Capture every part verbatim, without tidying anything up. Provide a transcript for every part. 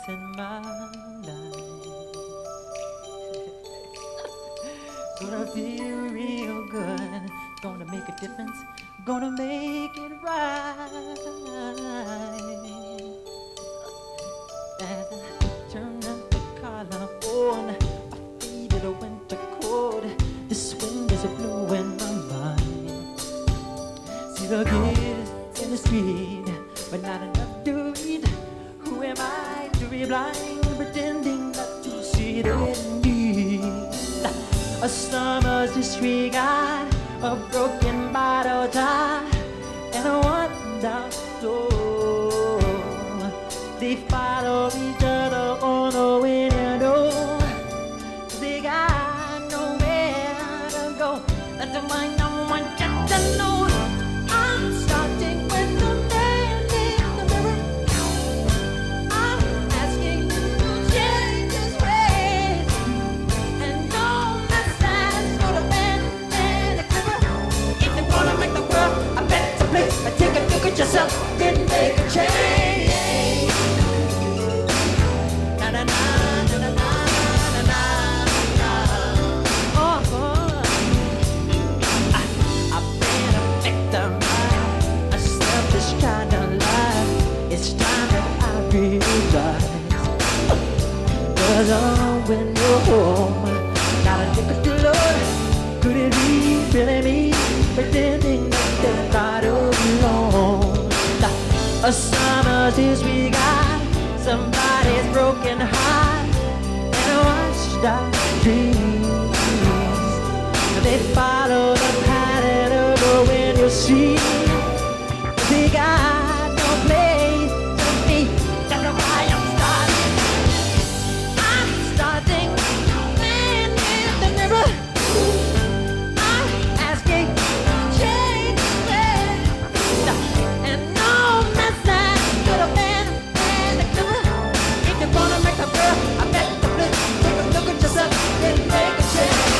in my life. Gonna feel real good. Gonna make a difference. Gonna make it right. As I turn up the collar on a faded winter coat, this wind is blowing my mind. See the kids in the street, but not enough to eat. Who am I to be blind, pretending not to see the need? A summer's disregard, a broken bottle top, and a one-down soul. They follow each other on the window. They got nowhere to go. That's why no one gets to know. I'm starting with the man in the mirror. I'm asking him to change his ways. And no message for the man in the mirror. If you wanna make the world a better place, take a look at yourself, then make a change. Na na na na na na na na. Oh, oh. I, I've been a victim of a selfish kind of life. It's time that I realize. Cause oh, when you're home, not a nickel to Lord. Could it be really me pretending that they're not alone? A summer's disregard, somebody's broken heart, and a washed out dreams. They follow the pattern of the wind you see. They got no place to be. That's why I'm starting. I'm starting. Man in the mirror. I'm asking, change the way. And no message to the man in the mirror. If you wanna make a girl, I bet the bliss. Take a look at yourself and make a change.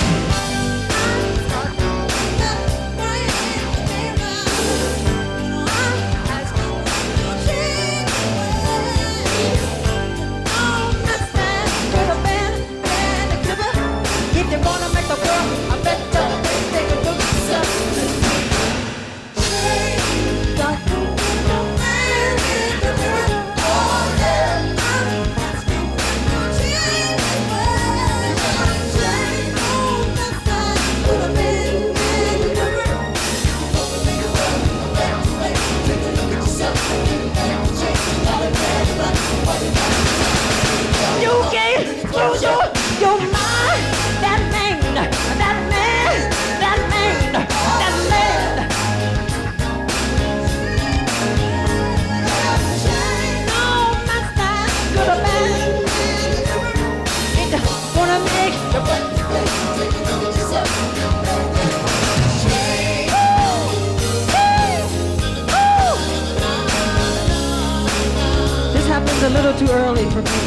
A little too early for me.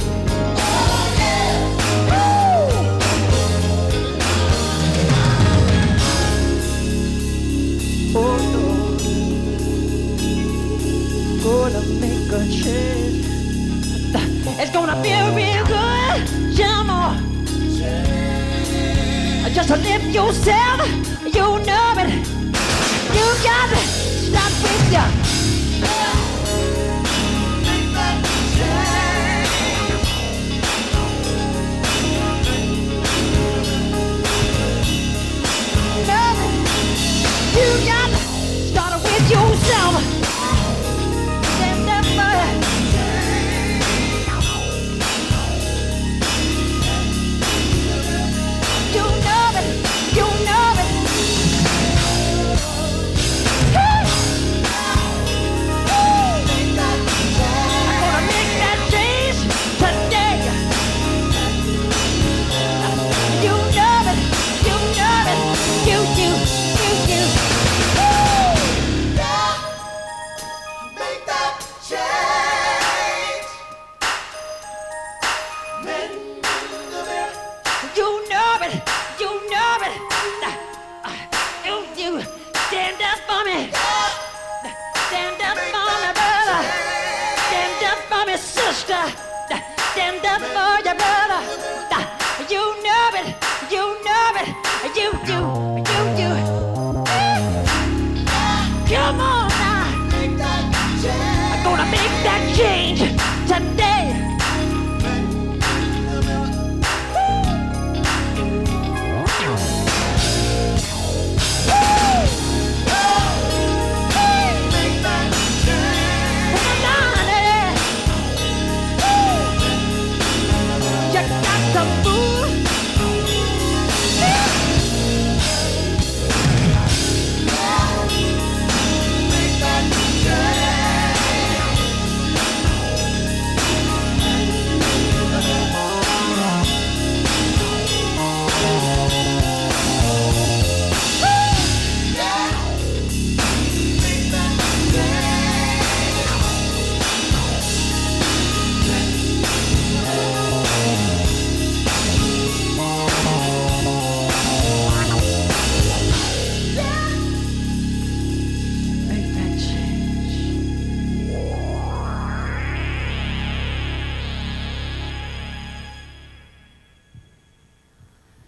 Oh Lord, gonna make a change. It's gonna feel real good, come on. Just to lift yourself, you know it. You got to stop with you. You got to start with yourself. Stand up for it. You know it. You know it.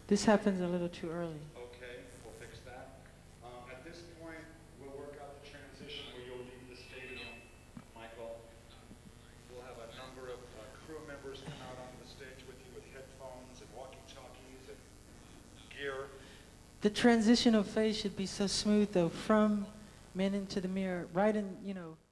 This happens a little too early. Okay, we'll fix that. Um, At this point, we'll work out the transition where you'll leave the stadium, Michael. We'll have a number of uh, crew members come out on the stage with you with headphones and walkie-talkies and gear. The transition of phase should be so smooth, though, from Men into the Mirror, right in, you know,